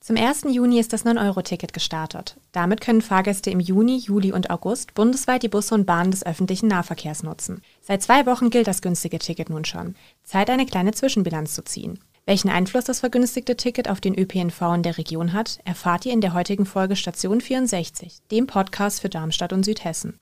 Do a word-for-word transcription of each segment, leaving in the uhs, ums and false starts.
Zum ersten Juni ist das neun Euro Ticket gestartet. Damit können Fahrgäste im Juni, Juli und August bundesweit die Busse und Bahnen des öffentlichen Nahverkehrs nutzen. Seit zwei Wochen gilt das günstige Ticket nun schon. Zeit, eine kleine Zwischenbilanz zu ziehen. Welchen Einfluss das vergünstigte Ticket auf den Ö P N V in der Region hat, erfahrt ihr in der heutigen Folge Station vierundsechzig, dem Podcast für Darmstadt und Südhessen.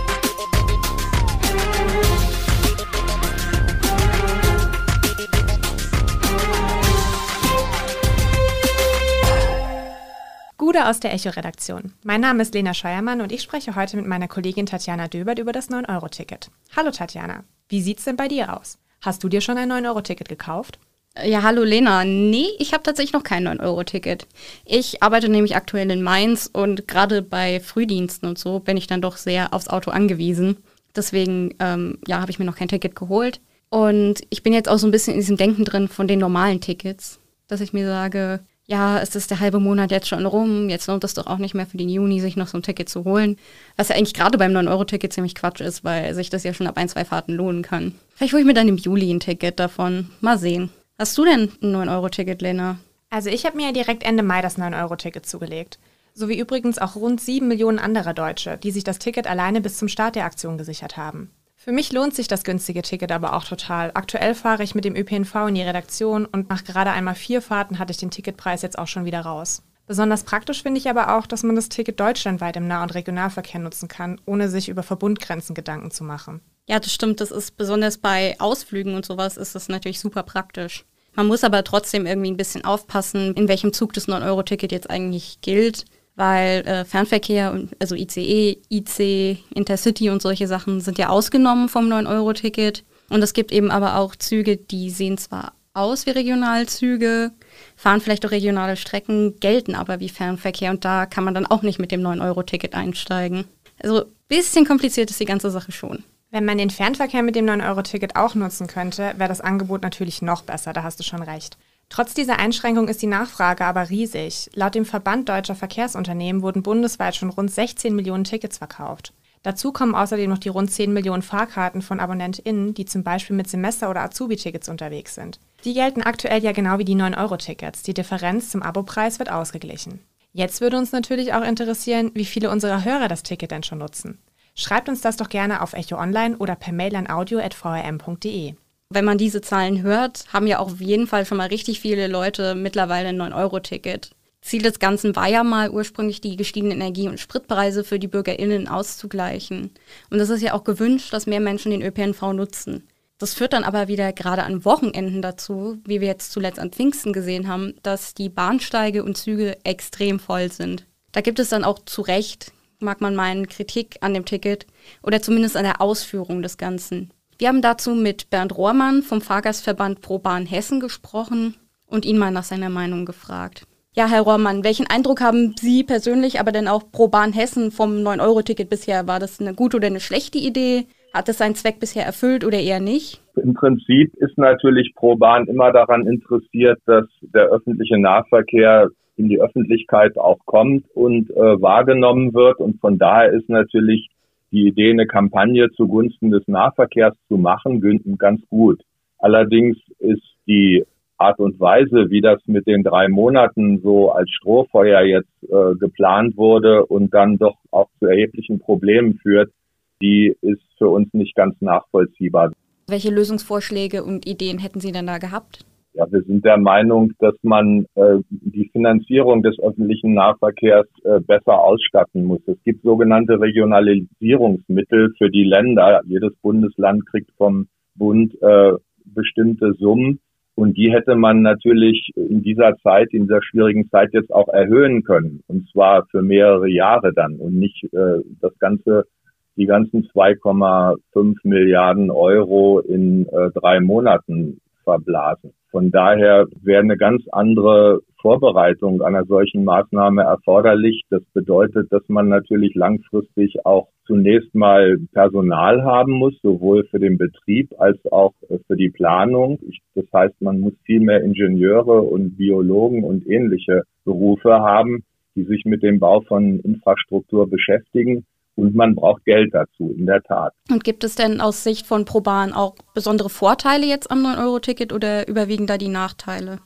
Gude aus der Echo-Redaktion. Mein Name ist Lena Scheuermann und ich spreche heute mit meiner Kollegin Tatjana Döbert über das neun Euro Ticket. Hallo Tatjana, wie sieht's denn bei dir aus? Hast du dir schon ein neun Euro Ticket gekauft? Ja, hallo Lena. Nee, ich habe tatsächlich noch kein neun Euro Ticket. Ich arbeite nämlich aktuell in Mainz und gerade bei Frühdiensten und so bin ich dann doch sehr aufs Auto angewiesen. Deswegen ähm, ja, habe ich mir noch kein Ticket geholt. Und ich bin jetzt auch so ein bisschen in diesem Denken drin von den normalen Tickets, dass ich mir sage, ja, es ist der halbe Monat jetzt schon rum, jetzt lohnt es doch auch nicht mehr für den Juni, sich noch so ein Ticket zu holen. Was ja eigentlich gerade beim neun Euro Ticket ziemlich Quatsch ist, weil sich das ja schon ab ein, zwei Fahrten lohnen kann. Vielleicht hole ich mir dann im Juli ein Ticket davon. Mal sehen. Hast du denn ein neun Euro Ticket, Lena? Also ich habe mir ja direkt Ende Mai das neun Euro Ticket zugelegt. So wie übrigens auch rund sieben Millionen anderer Deutsche, die sich das Ticket alleine bis zum Start der Aktion gesichert haben. Für mich lohnt sich das günstige Ticket aber auch total. Aktuell fahre ich mit dem Ö P N V in die Redaktion und nach gerade einmal vier Fahrten hatte ich den Ticketpreis jetzt auch schon wieder raus. Besonders praktisch finde ich aber auch, dass man das Ticket deutschlandweit im Nah- und Regionalverkehr nutzen kann, ohne sich über Verbundgrenzen Gedanken zu machen. Ja, das stimmt. Das ist besonders bei Ausflügen und sowas ist das natürlich super praktisch. Man muss aber trotzdem irgendwie ein bisschen aufpassen, in welchem Zug das neun Euro Ticket jetzt eigentlich gilt. Weil äh, Fernverkehr, also I C E, I C, Intercity und solche Sachen sind ja ausgenommen vom neun Euro Ticket. Und es gibt eben aber auch Züge, die sehen zwar aus wie Regionalzüge, fahren vielleicht auch regionale Strecken, gelten aber wie Fernverkehr. Und da kann man dann auch nicht mit dem neun Euro Ticket einsteigen. Also ein bisschen kompliziert ist die ganze Sache schon. Wenn man den Fernverkehr mit dem neun Euro Ticket auch nutzen könnte, wäre das Angebot natürlich noch besser, da hast du schon recht. Trotz dieser Einschränkung ist die Nachfrage aber riesig. Laut dem Verband Deutscher Verkehrsunternehmen wurden bundesweit schon rund sechzehn Millionen Tickets verkauft. Dazu kommen außerdem noch die rund zehn Millionen Fahrkarten von AbonnentInnen, die zum Beispiel mit Semester- oder Azubi-Tickets unterwegs sind. Die gelten aktuell ja genau wie die neun Euro Tickets. Die Differenz zum Abopreis wird ausgeglichen. Jetzt würde uns natürlich auch interessieren, wie viele unserer Hörer das Ticket denn schon nutzen. Schreibt uns das doch gerne auf Echo Online oder per Mail an audio at v r m punkt d e. Wenn man diese Zahlen hört, haben ja auch auf jeden Fall schon mal richtig viele Leute mittlerweile ein neun Euro Ticket. Ziel des Ganzen war ja mal ursprünglich, die gestiegenen Energie- und Spritpreise für die BürgerInnen auszugleichen. Und es ist ja auch gewünscht, dass mehr Menschen den Ö P N V nutzen. Das führt dann aber wieder gerade an Wochenenden dazu, wie wir jetzt zuletzt an Pfingsten gesehen haben, dass die Bahnsteige und Züge extrem voll sind. Da gibt es dann auch zu Recht, mag man meinen, Kritik an dem Ticket oder zumindest an der Ausführung des Ganzen. Wir haben dazu mit Bernd Rohrmann vom Fahrgastverband ProBahn Hessen gesprochen und ihn mal nach seiner Meinung gefragt. Ja, Herr Rohrmann, welchen Eindruck haben Sie persönlich, aber dann auch ProBahn Hessen vom neun Euro Ticket bisher? War das eine gute oder eine schlechte Idee? Hat es seinen Zweck bisher erfüllt oder eher nicht? Im Prinzip ist natürlich ProBahn immer daran interessiert, dass der öffentliche Nahverkehr in die Öffentlichkeit auch kommt und äh, wahrgenommen wird. Und von daher ist natürlich die Idee, eine Kampagne zugunsten des Nahverkehrs zu machen, ganz gut. Allerdings ist die Art und Weise, wie das mit den drei Monaten so als Strohfeuer jetzt äh, geplant wurde und dann doch auch zu erheblichen Problemen führt, die ist für uns nicht ganz nachvollziehbar. Welche Lösungsvorschläge und Ideen hätten Sie denn da gehabt? Ja, wir sind der Meinung, dass man äh, die Finanzierung des öffentlichen Nahverkehrs äh, besser ausstatten muss. Es gibt sogenannte Regionalisierungsmittel für die Länder. Jedes Bundesland kriegt vom Bund äh, bestimmte Summen und die hätte man natürlich in dieser Zeit, in dieser schwierigen Zeit jetzt auch erhöhen können. Und zwar für mehrere Jahre dann und nicht äh, das ganze, die ganzen zwei Komma fünf Milliarden Euro in äh, drei Monaten verblasen. Von daher wäre eine ganz andere Vorbereitung einer solchen Maßnahme erforderlich. Das bedeutet, dass man natürlich langfristig auch zunächst mal Personal haben muss, sowohl für den Betrieb als auch für die Planung. Das heißt, man muss viel mehr Ingenieure und Biologen und ähnliche Berufe haben, die sich mit dem Bau von Infrastruktur beschäftigen. Und man braucht Geld dazu, in der Tat. Und gibt es denn aus Sicht von ProBahn auch besondere Vorteile jetzt am neun Euro Ticket oder überwiegen da die Nachteile?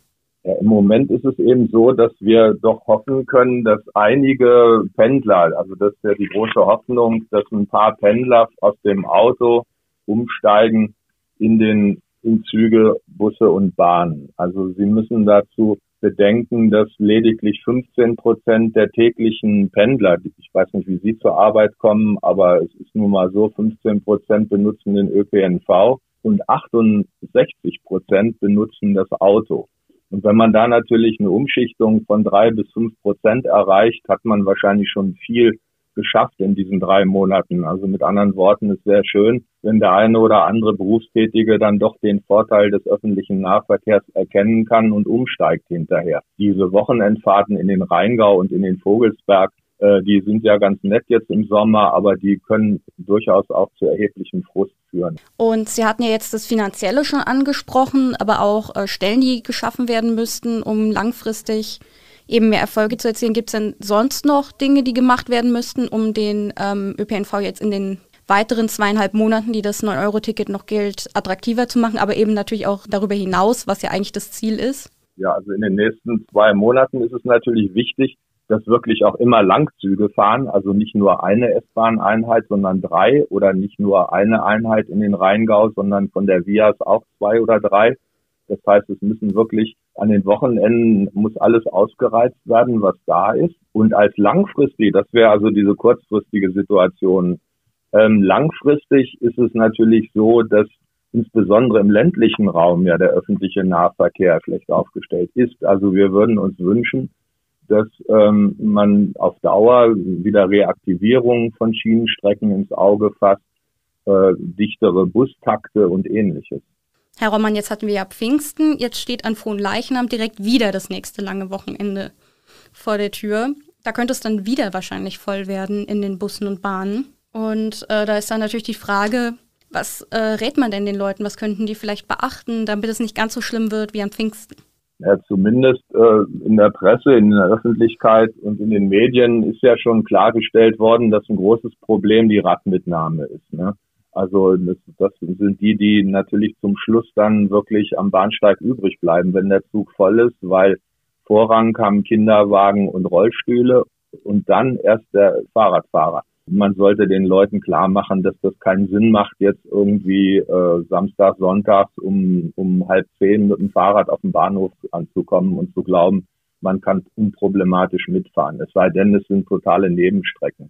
Ja, im Moment ist es eben so, dass wir doch hoffen können, dass einige Pendler, also das ist ja die große Hoffnung, dass ein paar Pendler aus dem Auto umsteigen in den in Züge, Busse und Bahnen. Also Sie müssen dazu bedenken, dass lediglich fünfzehn Prozent der täglichen Pendler, ich weiß nicht, wie Sie zur Arbeit kommen, aber es ist nun mal so, fünfzehn Prozent benutzen den Ö P N V und achtundsechzig Prozent benutzen das Auto. Und wenn man da natürlich eine Umschichtung von drei bis fünf Prozent erreicht, hat man wahrscheinlich schon viel geschafft in diesen drei Monaten. Also mit anderen Worten, es wäre schön, wenn der eine oder andere Berufstätige dann doch den Vorteil des öffentlichen Nahverkehrs erkennen kann und umsteigt hinterher. Diese Wochenendfahrten in den Rheingau und in den Vogelsberg, äh, die sind ja ganz nett jetzt im Sommer, aber die können durchaus auch zu erheblichem Frust führen. Und Sie hatten ja jetzt das Finanzielle schon angesprochen, aber auch äh, Stellen, die geschaffen werden müssten, um langfristig eben mehr Erfolge zu erzielen. Gibt es denn sonst noch Dinge, die gemacht werden müssten, um den ähm, Ö P N V jetzt in den weiteren zweieinhalb Monaten, die das neun Euro Ticket noch gilt, attraktiver zu machen, aber eben natürlich auch darüber hinaus, was ja eigentlich das Ziel ist? Ja, also in den nächsten zwei Monaten ist es natürlich wichtig, dass wirklich auch immer Langzüge fahren, also nicht nur eine S-Bahn-Einheit, sondern drei oder nicht nur eine Einheit in den Rheingau, sondern von der Vias auch zwei oder drei. Das heißt, es müssen wirklich an den Wochenenden muss alles ausgereizt werden, was da ist. Und als langfristig, das wäre also diese kurzfristige Situation. Ähm, langfristig ist es natürlich so, dass insbesondere im ländlichen Raum ja der öffentliche Nahverkehr schlecht aufgestellt ist. Also wir würden uns wünschen, dass ähm, man auf Dauer wieder Reaktivierung von Schienenstrecken ins Auge fasst, äh, dichtere Bustakte und Ähnliches. Herr Roman, jetzt hatten wir ja Pfingsten, jetzt steht an Fronleichnam direkt wieder das nächste lange Wochenende vor der Tür. Da könnte es dann wieder wahrscheinlich voll werden in den Bussen und Bahnen. Und äh, da ist dann natürlich die Frage, was äh, rät man denn den Leuten, was könnten die vielleicht beachten, damit es nicht ganz so schlimm wird wie am Pfingsten? Ja, zumindest äh, in der Presse, in der Öffentlichkeit und in den Medien ist ja schon klargestellt worden, dass ein großes Problem die Radmitnahme ist, ne? Also das, das sind die, die natürlich zum Schluss dann wirklich am Bahnsteig übrig bleiben, wenn der Zug voll ist, weil Vorrang haben Kinderwagen und Rollstühle und dann erst der Fahrradfahrer. Man sollte den Leuten klar machen, dass das keinen Sinn macht, jetzt irgendwie äh, Samstag, Sonntag um, um halb zehn mit dem Fahrrad auf dem Bahnhof anzukommen und zu glauben, man kann unproblematisch mitfahren. Es sei denn, es sind totale Nebenstrecken.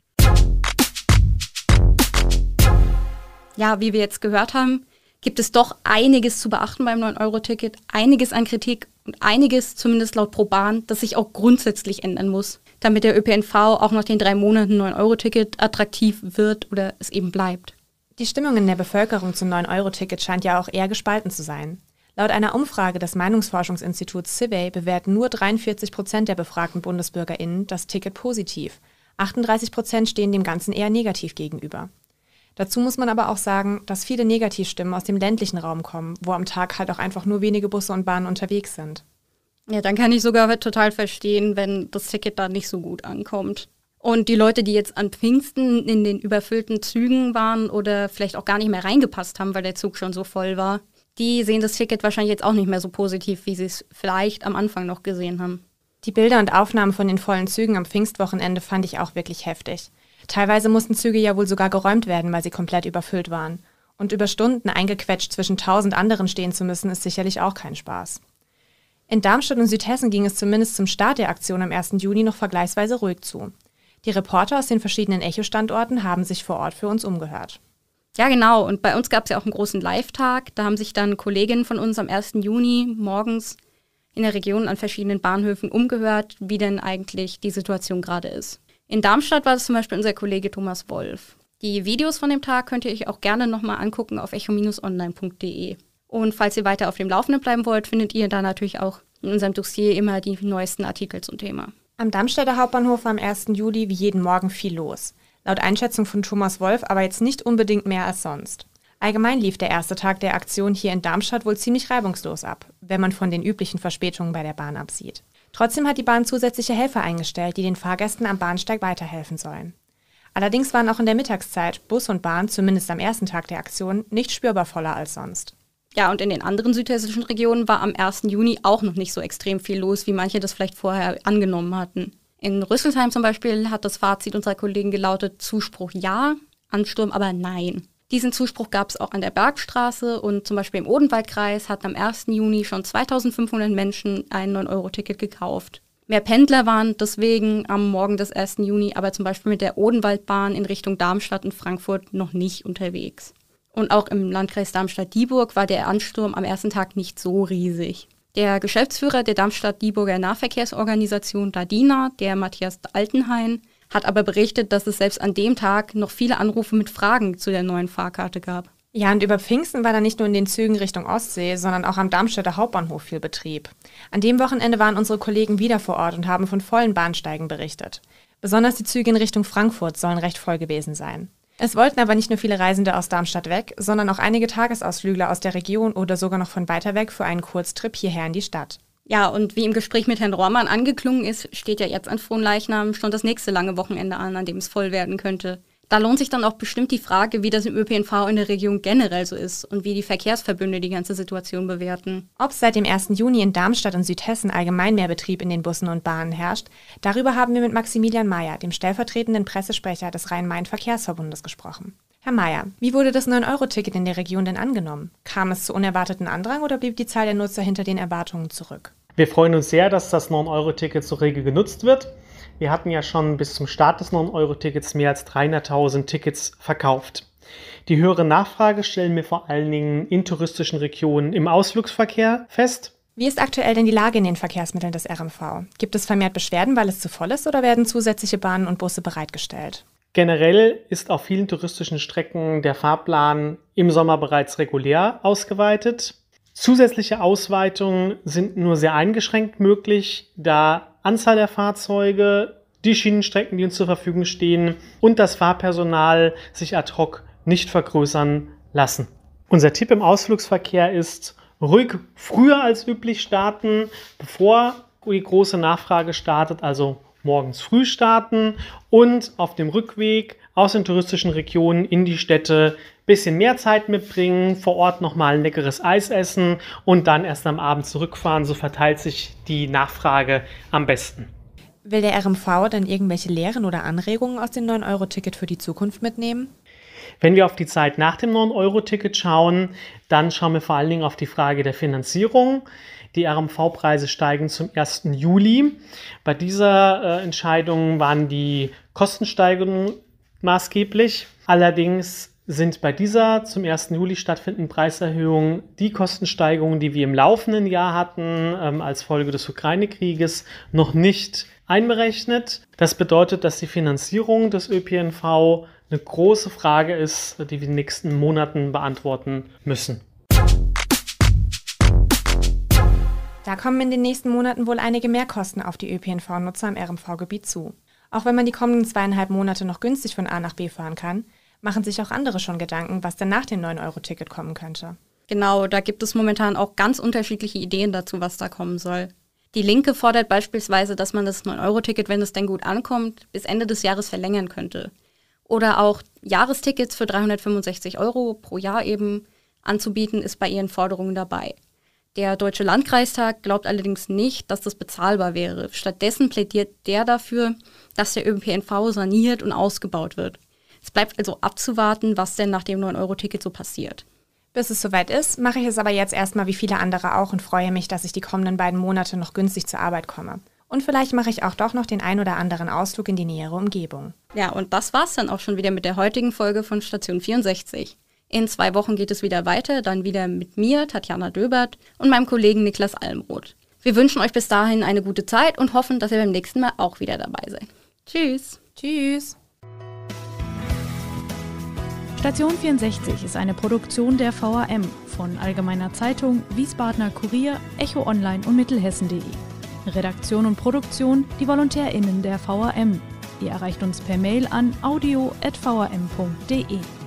Ja, wie wir jetzt gehört haben, gibt es doch einiges zu beachten beim neun Euro Ticket, einiges an Kritik und einiges, zumindest laut ProBahn, das sich auch grundsätzlich ändern muss, damit der Ö P N V auch nach den drei Monaten neun Euro Ticket attraktiv wird oder es eben bleibt. Die Stimmung in der Bevölkerung zum neun Euro Ticket scheint ja auch eher gespalten zu sein. Laut einer Umfrage des Meinungsforschungsinstituts Civey bewerten nur dreiundvierzig Prozent der befragten BundesbürgerInnen das Ticket positiv. achtunddreißig Prozent stehen dem Ganzen eher negativ gegenüber. Dazu muss man aber auch sagen, dass viele Negativstimmen aus dem ländlichen Raum kommen, wo am Tag halt auch einfach nur wenige Busse und Bahnen unterwegs sind. Ja, dann kann ich sogar total verstehen, wenn das Ticket da nicht so gut ankommt. Und die Leute, die jetzt an Pfingsten in den überfüllten Zügen waren oder vielleicht auch gar nicht mehr reingepasst haben, weil der Zug schon so voll war, die sehen das Ticket wahrscheinlich jetzt auch nicht mehr so positiv, wie sie es vielleicht am Anfang noch gesehen haben. Die Bilder und Aufnahmen von den vollen Zügen am Pfingstwochenende fand ich auch wirklich heftig. Teilweise mussten Züge ja wohl sogar geräumt werden, weil sie komplett überfüllt waren. Und über Stunden eingequetscht zwischen tausend anderen stehen zu müssen, ist sicherlich auch kein Spaß. In Darmstadt und Südhessen ging es zumindest zum Start der Aktion am ersten Juni noch vergleichsweise ruhig zu. Die Reporter aus den verschiedenen Echo-Standorten haben sich vor Ort für uns umgehört. Ja, genau. Und bei uns gab es ja auch einen großen Live-Tag. Da haben sich dann Kolleginnen von uns am ersten Juni morgens in der Region an verschiedenen Bahnhöfen umgehört, wie denn eigentlich die Situation gerade ist. In Darmstadt war es zum Beispiel unser Kollege Thomas Wolf. Die Videos von dem Tag könnt ihr euch auch gerne nochmal angucken auf echo Bindestrich online punkt de. Und falls ihr weiter auf dem Laufenden bleiben wollt, findet ihr da natürlich auch in unserem Dossier immer die neuesten Artikel zum Thema. Am Darmstädter Hauptbahnhof war am ersten Juli wie jeden Morgen viel los. Laut Einschätzung von Thomas Wolf aber jetzt nicht unbedingt mehr als sonst. Allgemein lief der erste Tag der Aktion hier in Darmstadt wohl ziemlich reibungslos ab, wenn man von den üblichen Verspätungen bei der Bahn absieht. Trotzdem hat die Bahn zusätzliche Helfer eingestellt, die den Fahrgästen am Bahnsteig weiterhelfen sollen. Allerdings waren auch in der Mittagszeit Bus und Bahn, zumindest am ersten Tag der Aktion, nicht spürbar voller als sonst. Ja, und in den anderen südhessischen Regionen war am ersten Juni auch noch nicht so extrem viel los, wie manche das vielleicht vorher angenommen hatten. In Rüsselsheim zum Beispiel hat das Fazit unserer Kollegen gelautet, Zuspruch ja, Ansturm aber nein. Diesen Zuspruch gab es auch an der Bergstraße und zum Beispiel im Odenwaldkreis hatten am ersten Juni schon zweitausendfünfhundert Menschen ein neun Euro Ticket gekauft. Mehr Pendler waren deswegen am Morgen des ersten Juni aber zum Beispiel mit der Odenwaldbahn in Richtung Darmstadt und Frankfurt noch nicht unterwegs. Und auch im Landkreis Darmstadt-Dieburg war der Ansturm am ersten Tag nicht so riesig. Der Geschäftsführer der Darmstadt-Dieburger Nahverkehrsorganisation DADINA, der Matthias Altenhain, hat aber berichtet, dass es selbst an dem Tag noch viele Anrufe mit Fragen zu der neuen Fahrkarte gab. Ja, und über Pfingsten war da nicht nur in den Zügen Richtung Ostsee, sondern auch am Darmstädter Hauptbahnhof viel Betrieb. An dem Wochenende waren unsere Kollegen wieder vor Ort und haben von vollen Bahnsteigen berichtet. Besonders die Züge in Richtung Frankfurt sollen recht voll gewesen sein. Es wollten aber nicht nur viele Reisende aus Darmstadt weg, sondern auch einige Tagesausflügler aus der Region oder sogar noch von weiter weg für einen Kurztrip hierher in die Stadt. Ja, und wie im Gespräch mit Herrn Rohrmann angeklungen ist, steht ja jetzt an Fronleichnam schon das nächste lange Wochenende an, an dem es voll werden könnte. Da lohnt sich dann auch bestimmt die Frage, wie das im Ö P N V in der Region generell so ist und wie die Verkehrsverbünde die ganze Situation bewerten. Ob seit dem ersten Juni in Darmstadt und Südhessen allgemein mehr Betrieb in den Bussen und Bahnen herrscht, darüber haben wir mit Maximilian Meyer, dem stellvertretenden Pressesprecher des Rhein-Main-Verkehrsverbundes, gesprochen. Herr Meyer, wie wurde das neun Euro Ticket in der Region denn angenommen? Kam es zu unerwarteten Andrang oder blieb die Zahl der Nutzer hinter den Erwartungen zurück? Wir freuen uns sehr, dass das neun Euro Ticket so rege genutzt wird. Wir hatten ja schon bis zum Start des neun Euro Tickets mehr als dreihunderttausend Tickets verkauft. Die höhere Nachfrage stellen wir vor allen Dingen in touristischen Regionen im Ausflugsverkehr fest. Wie ist aktuell denn die Lage in den Verkehrsmitteln des R M V? Gibt es vermehrt Beschwerden, weil es zu voll ist, oder werden zusätzliche Bahnen und Busse bereitgestellt? Generell ist auf vielen touristischen Strecken der Fahrplan im Sommer bereits regulär ausgeweitet. Zusätzliche Ausweitungen sind nur sehr eingeschränkt möglich, da Anzahl der Fahrzeuge, die Schienenstrecken, die uns zur Verfügung stehen und das Fahrpersonal sich ad hoc nicht vergrößern lassen. Unser Tipp im Ausflugsverkehr ist, ruhig früher als üblich starten, bevor die große Nachfrage startet, also morgens früh starten und auf dem Rückweg aus den touristischen Regionen in die Städte ein bisschen mehr Zeit mitbringen, vor Ort nochmal ein leckeres Eis essen und dann erst am Abend zurückfahren. So verteilt sich die Nachfrage am besten. Will der R M V dann irgendwelche Lehren oder Anregungen aus dem neun Euro Ticket für die Zukunft mitnehmen? Wenn wir auf die Zeit nach dem neun Euro Ticket schauen, dann schauen wir vor allen Dingen auf die Frage der Finanzierung. Die R M V-Preise steigen zum ersten Juli. Bei dieser äh, Entscheidung waren die Kostensteigerungen maßgeblich. Allerdings sind bei dieser zum ersten Juli stattfindenden Preiserhöhung die Kostensteigerungen, die wir im laufenden Jahr hatten, ähm, als Folge des Ukraine-Krieges, noch nicht einberechnet. Das bedeutet, dass die Finanzierung des Ö P N V eine große Frage ist, die wir in den nächsten Monaten beantworten müssen. Da kommen in den nächsten Monaten wohl einige Mehrkosten auf die Ö P N V-Nutzer im R M V-Gebiet zu. Auch wenn man die kommenden zweieinhalb Monate noch günstig von A nach B fahren kann, machen sich auch andere schon Gedanken, was denn nach dem neun Euro Ticket kommen könnte. Genau, da gibt es momentan auch ganz unterschiedliche Ideen dazu, was da kommen soll. Die Linke fordert beispielsweise, dass man das neun Euro Ticket, wenn es denn gut ankommt, bis Ende des Jahres verlängern könnte. Oder auch Jahrestickets für dreihundertfünfundsechzig Euro pro Jahr eben anzubieten, ist bei ihren Forderungen dabei. Der Deutsche Landkreistag glaubt allerdings nicht, dass das bezahlbar wäre. Stattdessen plädiert der dafür, dass der Ö P N V saniert und ausgebaut wird. Es bleibt also abzuwarten, was denn nach dem neun Euro Ticket so passiert. Bis es soweit ist, mache ich es aber jetzt erstmal wie viele andere auch und freue mich, dass ich die kommenden beiden Monate noch günstig zur Arbeit komme. Und vielleicht mache ich auch doch noch den ein oder anderen Ausflug in die nähere Umgebung. Ja, und das war's dann auch schon wieder mit der heutigen Folge von Station vierundsechzig. In zwei Wochen geht es wieder weiter, dann wieder mit mir, Tatjana Döbert, und meinem Kollegen Niklas Almroth. Wir wünschen euch bis dahin eine gute Zeit und hoffen, dass ihr beim nächsten Mal auch wieder dabei seid. Tschüss. Tschüss. Station vierundsechzig ist eine Produktion der V A M von Allgemeiner Zeitung, Wiesbadener Kurier, Echo Online und Mittelhessen punkt de. Redaktion und Produktion die VolontärInnen der V A M. Ihr erreicht uns per Mail an audio at v a m punkt de.